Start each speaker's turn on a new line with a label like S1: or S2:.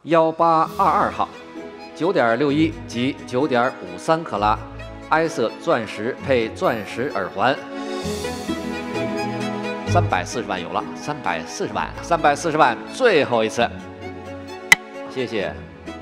S1: 1822号，9.61及9.53克拉，埃瑟钻石配钻石耳环，340万有了，340万，最后一次，谢谢。